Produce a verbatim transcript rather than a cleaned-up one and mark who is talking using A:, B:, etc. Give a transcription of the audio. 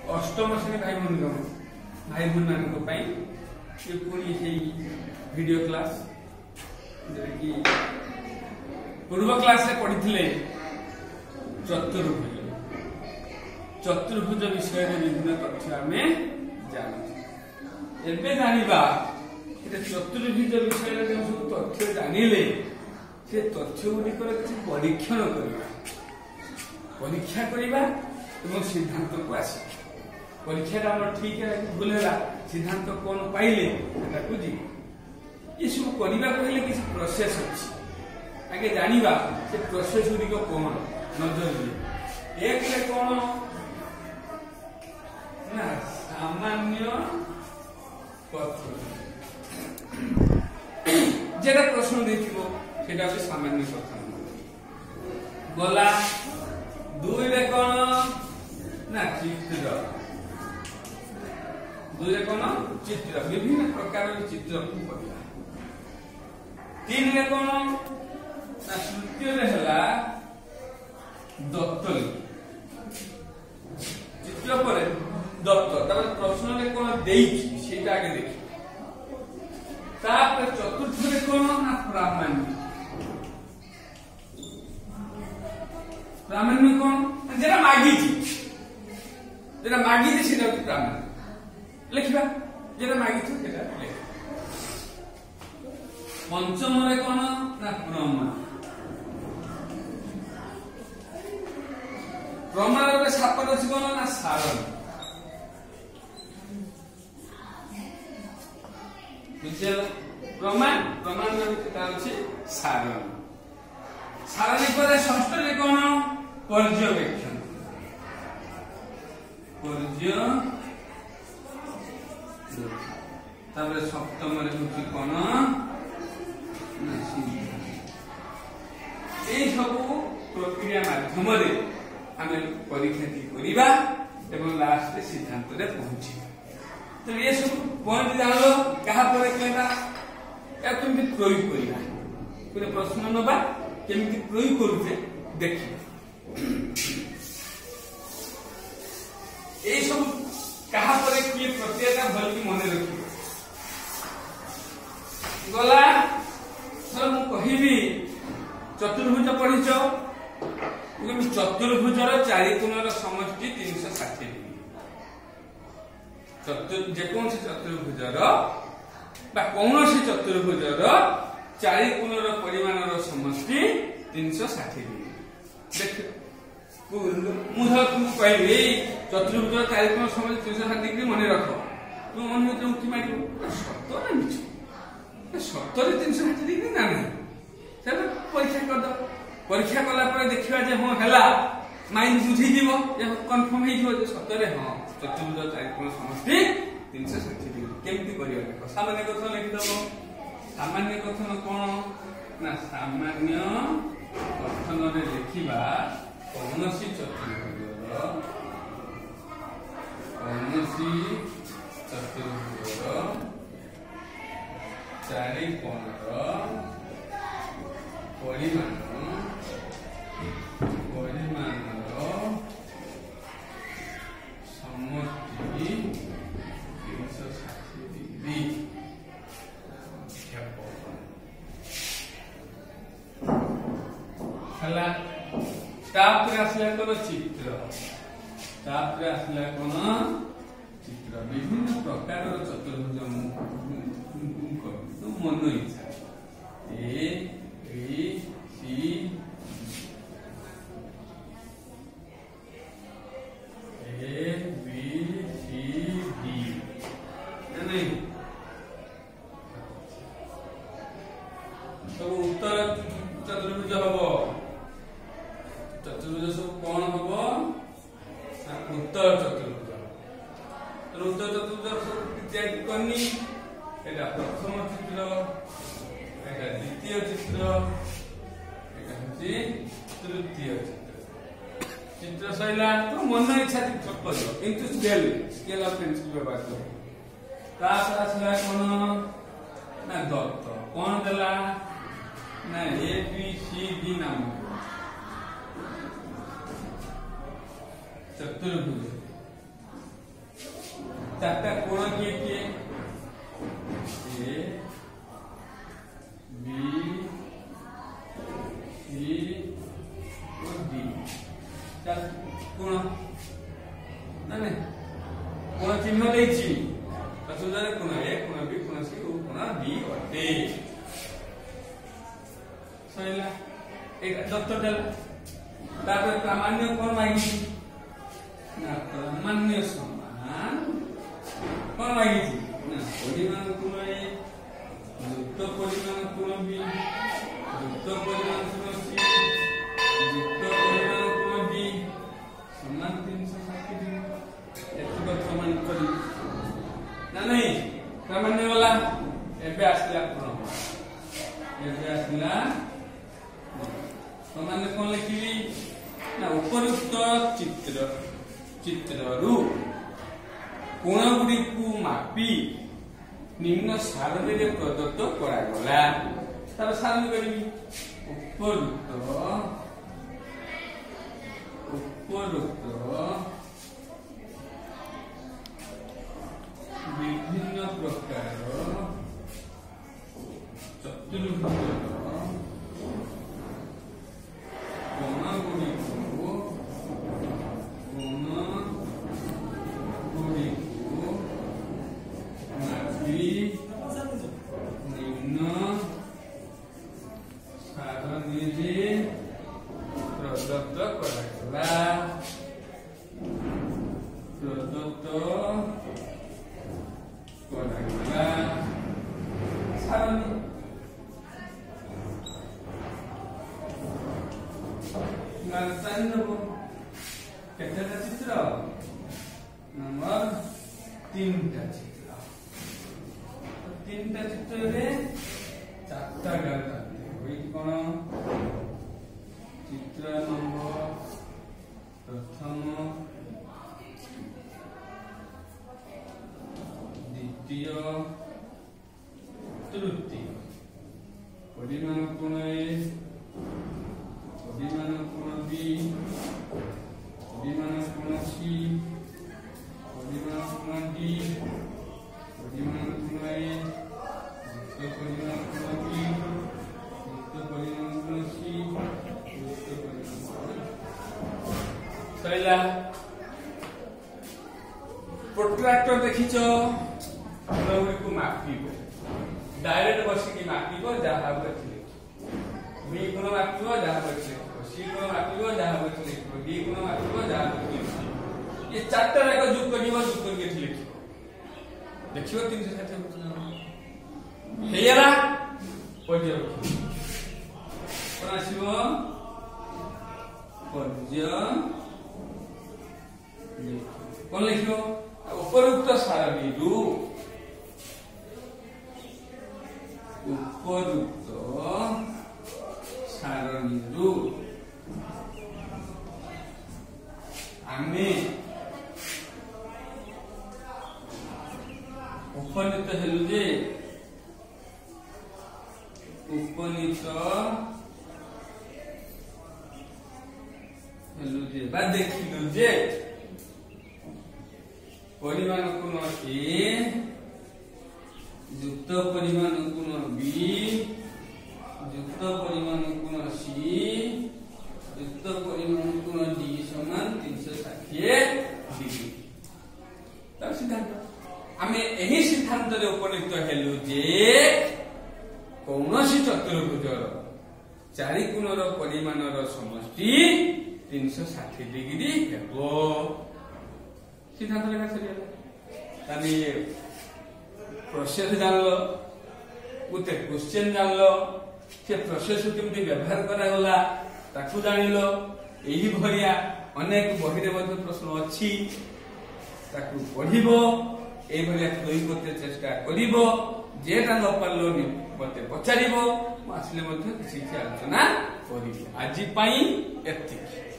A: अष्टम श्रेणी भाई भूमि भाई भूमि मान पुणी से वीडियो क्लास कि पूर्व क्लास रे पढ़ी चतुर्भुज चतुर्भुज विषय विभिन्न तथ्य आम जान जानवा चतुर्भुज विषय जो सब तथ्य जानिले से तथ्य गुड़िकर किसी परीक्षण करवा परीक्षा करवा सिद्धांत को आस परीक्षा ठीक है कि भूल है सिद्धांत कौन पाइले जी ये सब करने किसी प्रोसेस अच्छी आगे जानवा से प्रोसेस गुड़िक कौन नजर एक कौन ना सामान्य जेटा प्रश्न देखो सेटा हूँ सामान्य कथन गला दुई रे कौन ना चित्र दुई रे कौन चित्र विभिन्न प्रकार चित्र को पढ़ा तीन रे कौन ना तृतीय रे हला दत्त चित्र पर दत्त तापर प्रश्न रे कौन देइछि सेटा आगे देखि तापर चतुर्थ रे कौन ना प्रामाण्य प्रामाण्य कौन जेरा मागी जेरा मागी सेटा प्रामाण्य लिखा जेरा मागी सेटा लिख पंचम रे कौन ना प्रमा प्रमाण रे सापर अछि कौन ना सारण बुझल प्रमाण प्रमाण अच्छे सारण सारण पर षष्ठ रे कौन पर्यवेक्षण पर्यवेक्षण सप्तम रे होची कौन ये सब प्रक्रिया माध्यम आम परीक्षा करवा एवं लास्ट सिद्धांत रे पहुंची तो ये सब पॉइंट जानलो कहा पर कहना या केमती प्रयोग करवा गोटे प्रश्न नबा केमती प्रयोग करूचे देखिए ये सब कहा पर किए प्रक्रिया भल की मन रखिए गला सर मु कहिबी चतुर्भुज पढ़िच चतुर्भुजर चारि कोणर समष्टि तीन सौ षाठी चतुर जेकोसी चतुर्भुजर कौन चतुर्भुजर चारि कोणर परिमाणर समष्टि तीन सौ षाठी देख मुझे तुमको कहली चतुर्भुजर चारि कोण समष्टि तीन सौ षाठी डिग्री मन रख तुम मन में उठी मार सत ना मिछ सतरे तीन सौ षाठी डिग्री ना नहीं परीक्षा कर दो परीक्षा कला पर देखिबा जे हां हैला माइंड बुझी जीवो जे कंफर्म हे जीवो जे सतरे हां चतुर्भुज चारि कोण समष्टि तीन सौ षाठी डिग्री केमती करिया देखो सामान्य कथन लिखि दबो सामान्य कथन कोन ना सामान्य कथन रे लिखिबा कौनसी चतुर्भुजर कौनसी चतुर्भुजर चारि कोणर परिमाण परिमाणर समष्टि तीन सौ षाठी डिग्री हला तापर आसला कोन चित्र तापर आसला कोन चित्र विभिन्न प्रकार चतुर्भुज तो मन इच्छा A B C A B C D नहीं तो उत्तर चतुर्भुज हबो चतुर्भुज सब कौन हबो उत्तर चतुर्भुज तो उत्तर चतुर्भुज सब चेक करनी एटा प्रथम चित्र एटा द्वितीय चित्र एटा हची तृतीय चित्र चित्र सैला तो मन इच्छा चित्र करो किंतु स्केल स्केल ऑफ पेंसिल व्यवहार करो तास आसला कोन ना दत्त कौन देला ना ए बी सी डी नाम चतुर्भुज चारटा कोण किए किए ए बी सी और डी चार कोण ना नहीं कोण चिन्ह देछि चतुर्भुज कोण ए कोण बी कोण सी और कोण डी अटे सैला एक दत्तर देला तापर प्रामाण्य कोण मागी ना प्रामाण्य समान कोण मागी ना परिमाण कोण ए युक्त परिमाण कोण बी युक्त परिमाण कोण सी युक्त परिमाण कोण डी समान तीन सौ साठ डिग्री एतक समान करी ना नहीं प्रामाण्य वाला एबे आसला कोण एबे आसला सामान्य कौन लिखिली ना उपयुक्त चित्र चित्ररू कोण गुडी को मापी निम्न सारणी रे प्रदत्त करा गला तार सारणी करी उपयुक्त उपयुक्त विभिन्न प्रकार चतुर्भुज कोण गुडी को कोण गुडी को मापी निम्न सारणी रे प्रदत्त करागला प्रदत्त करागला सारणी केतेटा चित्र नंबर तीन टा चित्र तीन टा चित्र रे चारटा गाल होई कोन चित्र नंबर प्रथम द्वितीय तृतीय परिमाण कोण ए परिमाण कोण बी परिमाण कोण सी परिमाण कोण डी परिमाण कोण ए युक्त परिमाण कोण बी युक्त परिमाण कोण सी युक्त परिमाण कोण सैला प्रोट्रैक्टर देखिछ कोण को मापिबो डायरेक्ट बसी की मापिबो जहा बचले बी कोण मापिबो जहा बचले सी कोण मापिबो जहा बचले डी कोण मापिबो जहा बचले ये चारटा रेखा जोग करिबो जोग करके लिखिबो देखियो तीन सौ साठ हेयरा पढियो कोन आसीबो पर्य कोन लिखियो उपयुक्त सारणी रु उपयुक्त सारणी रु आमे उपनीत हेलु जे उपनीत हेलु जे बा देखिलु जे परिमाण कोण ए युक्त परिमाण कोण बी युक्त परिमाण कोण सी युक्त परिमाण कोण डी समान तीन सौ साठ डिग्री तार सिद्धांत आमे एही सिद्धांत रे उपनीत हेलु जे कौनसी चतुर्भुजर चारि कोणर परिमाणर समष्टि तीन सौ साठ डिग्री हेबो सिद्धांत लेखा सरिया तानी प्रोसेस जानलो उते क्वेश्चन जानलो से प्रोसेस केमती व्यवहार करा गला ताकू जानिलो एही भरिया अनेक बही रे मध्ये प्रश्न अछि ताकू पढिबो एही भरिया तोई करते चेष्टा करिबो जेटा न पारलो नि मते पचारिबो आसले मध्ये किछि आलोचना करिबो आजि पई एतिक।